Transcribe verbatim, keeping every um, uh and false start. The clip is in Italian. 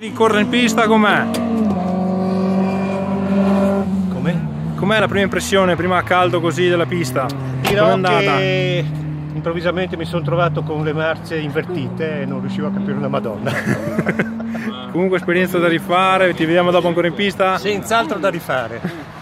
Di correre in pista com'è? Com'è? Com'è la prima impressione, prima a caldo così della pista? Dirò Com'è andata? che improvvisamente mi sono trovato con le marce invertite e non riuscivo a capire una madonna. Comunque esperienza da rifare, ti vediamo dopo ancora in pista? Senz'altro da rifare.